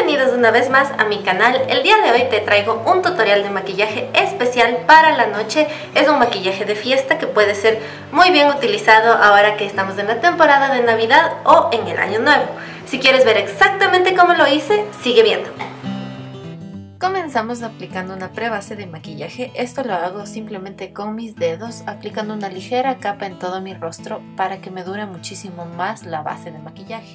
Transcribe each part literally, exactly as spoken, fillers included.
Bienvenidos una vez más a mi canal. El día de hoy te traigo un tutorial de maquillaje especial para la noche. Es un maquillaje de fiesta que puede ser muy bien utilizado ahora que estamos en la temporada de Navidad o en el Año Nuevo. Si quieres ver exactamente cómo lo hice, sigue viendo. Comenzamos aplicando una prebase de maquillaje. Esto lo hago simplemente con mis dedos, aplicando una ligera capa en todo mi rostro para que me dure muchísimo más la base de maquillaje.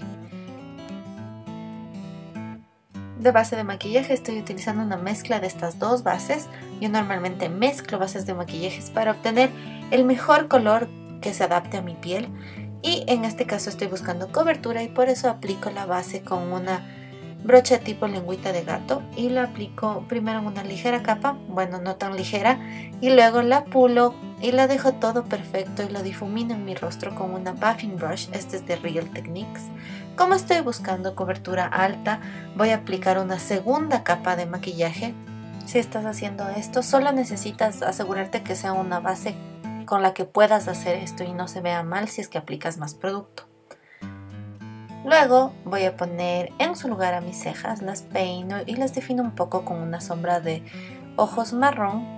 De base de maquillaje estoy utilizando una mezcla de estas dos bases. Yo normalmente mezclo bases de maquillajes para obtener el mejor color que se adapte a mi piel. Y en este caso estoy buscando cobertura y por eso aplico la base con una brocha tipo lengüita de gato. Y la aplico primero en una ligera capa, bueno no tan ligera, y luego la pulo y la dejo todo perfecto y lo difumino en mi rostro con una buffing brush. Este es de Real Techniques. Como estoy buscando cobertura alta, voy a aplicar una segunda capa de maquillaje. Si estás haciendo esto, solo necesitas asegurarte que sea una base con la que puedas hacer esto y no se vea mal si es que aplicas más producto. Luego voy a poner en su lugar a mis cejas, las peino y las defino un poco con una sombra de ojos marrón.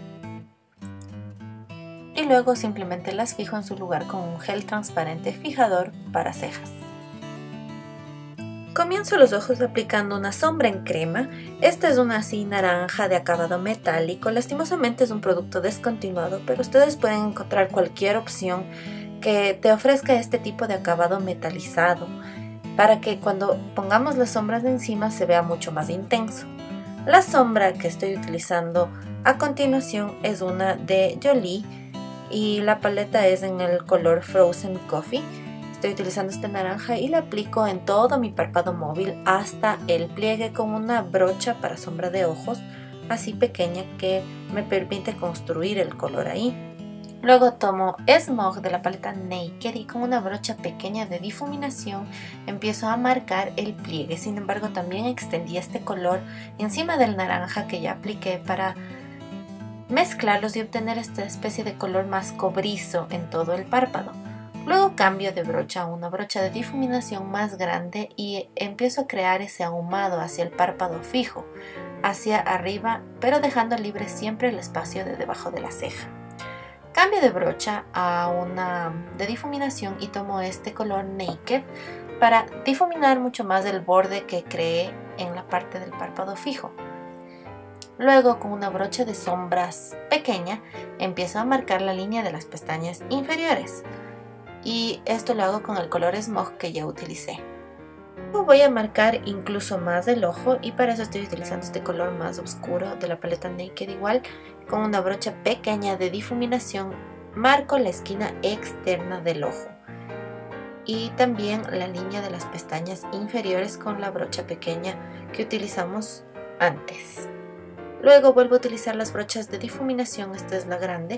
Y luego simplemente las fijo en su lugar con un gel transparente fijador para cejas. Comienzo los ojos aplicando una sombra en crema. Esta es una así naranja de acabado metálico. Lastimosamente es un producto descontinuado, pero ustedes pueden encontrar cualquier opción que te ofrezca este tipo de acabado metalizado para que cuando pongamos las sombras de encima se vea mucho más intenso. La sombra que estoy utilizando a continuación es una de Jolie y la paleta es en el color Frozen Coffee. Estoy utilizando este naranja y la aplico en todo mi párpado móvil hasta el pliegue con una brocha para sombra de ojos así pequeña que me permite construir el color ahí. Luego tomo Smog de la paleta Naked y con una brocha pequeña de difuminación empiezo a marcar el pliegue. Sin embargo, también extendí este color encima del naranja que ya apliqué para mezclarlos y obtener esta especie de color más cobrizo en todo el párpado. Luego cambio de brocha a una brocha de difuminación más grande y empiezo a crear ese ahumado hacia el párpado fijo, hacia arriba, pero dejando libre siempre el espacio de debajo de la ceja. Cambio de brocha a una de difuminación y tomo este color Naked para difuminar mucho más el borde que creé en la parte del párpado fijo. Luego con una brocha de sombras pequeña empiezo a marcar la línea de las pestañas inferiores. Y esto lo hago con el color Smog que ya utilicé. Luego voy a marcar incluso más el ojo y para eso estoy utilizando este color más oscuro de la paleta Naked igual. Con una brocha pequeña de difuminación marco la esquina externa del ojo. Y también la línea de las pestañas inferiores con la brocha pequeña que utilizamos antes. Luego vuelvo a utilizar las brochas de difuminación, esta es la grande.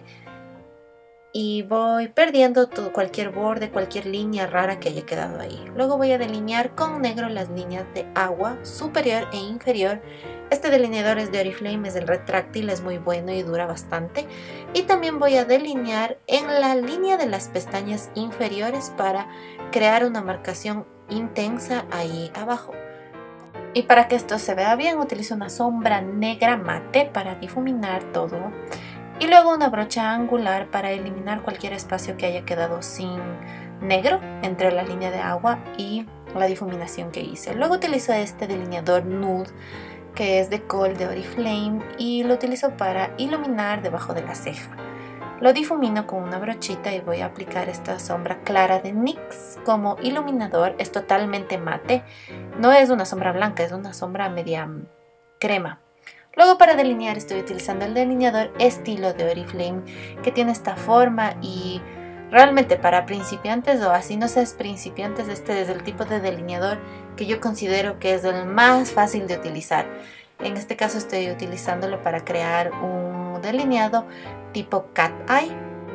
Y voy perdiendo todo, cualquier borde, cualquier línea rara que haya quedado ahí. Luego voy a delinear con negro las líneas de agua superior e inferior. Este delineador es de Oriflame, es el retráctil, es muy bueno y dura bastante. Y también voy a delinear en la línea de las pestañas inferiores para crear una marcación intensa ahí abajo. Y para que esto se vea bien utilizo una sombra negra mate para difuminar todo. Y luego una brocha angular para eliminar cualquier espacio que haya quedado sin negro entre la línea de agua y la difuminación que hice. Luego utilizo este delineador nude que es de Kohl de Oriflame y lo utilizo para iluminar debajo de la ceja. Lo difumino con una brochita y voy a aplicar esta sombra clara de N Y X como iluminador. Es totalmente mate, no es una sombra blanca, es una sombra media crema. Luego para delinear estoy utilizando el delineador estilo de Oriflame que tiene esta forma y realmente para principiantes o así no seas principiantes, este es el tipo de delineador que yo considero que es el más fácil de utilizar. En este caso estoy utilizándolo para crear un delineado tipo cat eye.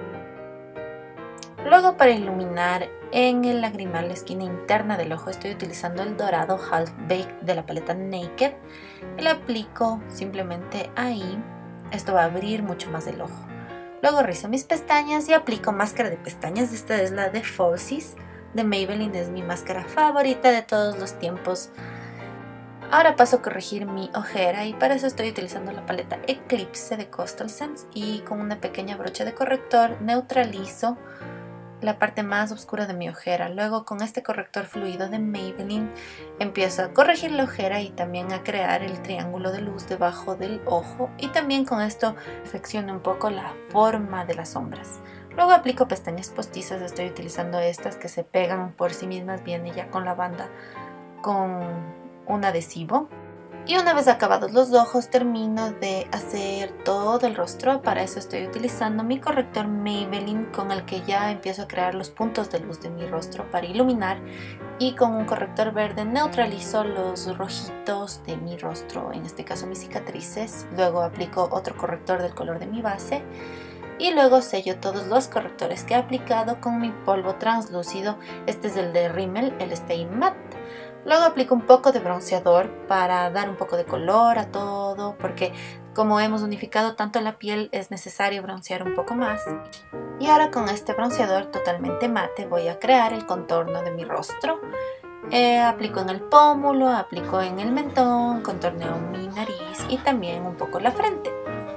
Luego para iluminar en el lagrimal, la esquina interna del ojo, estoy utilizando el dorado Half Baked de la paleta Naked y lo aplico simplemente ahí. Esto va a abrir mucho más el ojo. Luego rizo mis pestañas y aplico máscara de pestañas. Esta es la de Falsies de Maybelline, es mi máscara favorita de todos los tiempos. Ahora paso a corregir mi ojera y para eso estoy utilizando la paleta Eclipse de Coastal Scents y con una pequeña brocha de corrector neutralizo la parte más oscura de mi ojera. Luego con este corrector fluido de Maybelline empiezo a corregir la ojera y también a crear el triángulo de luz debajo del ojo, y también con esto perfecciono un poco la forma de las sombras. Luego aplico pestañas postizas, estoy utilizando estas que se pegan por sí mismas, viene ya con la banda con un adhesivo. Y una vez acabados los ojos termino de hacer todo el rostro. Para eso estoy utilizando mi corrector Maybelline con el que ya empiezo a crear los puntos de luz de mi rostro para iluminar, y con un corrector verde neutralizo los rojitos de mi rostro, en este caso mis cicatrices. Luego aplico otro corrector del color de mi base y luego sello todos los correctores que he aplicado con mi polvo translúcido. Este es el de Rimmel, el Stay Matte. Luego aplico un poco de bronceador para dar un poco de color a todo, porque como hemos unificado tanto la piel es necesario broncear un poco más. Y ahora con este bronceador totalmente mate voy a crear el contorno de mi rostro. Eh, aplico en el pómulo, aplico en el mentón, contorneo mi nariz y también un poco la frente.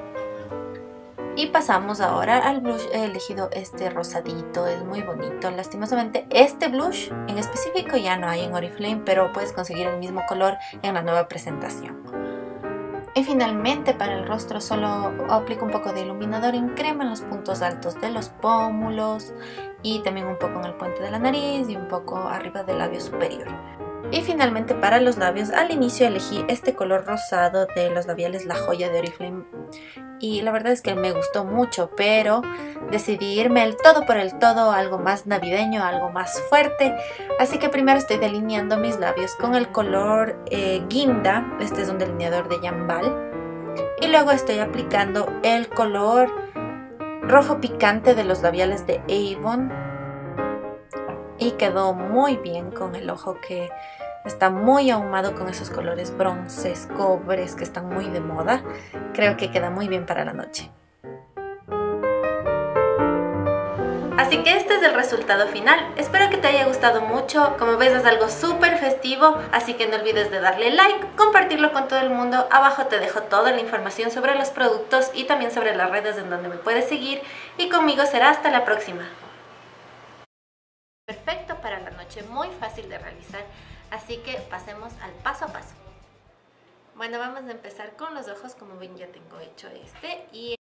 Y pasamos ahora al blush. He elegido este rosadito, es muy bonito. Lastimosamente este blush en específico ya no hay en Oriflame, pero puedes conseguir el mismo color en la nueva presentación. Y finalmente para el rostro solo aplico un poco de iluminador en crema en los puntos altos de los pómulos y también un poco en el puente de la nariz y un poco arriba del labio superior. Y finalmente para los labios, al inicio elegí este color rosado de los labiales La Joya de Oriflame y la verdad es que me gustó mucho, pero decidí irme el todo por el todo, algo más navideño, algo más fuerte. Así que primero estoy delineando mis labios con el color eh, Guinda, este es un delineador de Jambal, y luego estoy aplicando el color rojo picante de los labiales de Avon. Y quedó muy bien con el ojo que está muy ahumado con esos colores bronces, cobres que están muy de moda. Creo que queda muy bien para la noche. Así que este es el resultado final. Espero que te haya gustado mucho. Como ves es algo súper festivo, así que no olvides de darle like, compartirlo con todo el mundo. Abajo te dejo toda la información sobre los productos y también sobre las redes en donde me puedes seguir. Y conmigo será hasta la próxima. Perfecto para la noche, muy fácil de realizar, así que pasemos al paso a paso. Bueno, vamos a empezar con los ojos. Como ven ya tengo hecho este y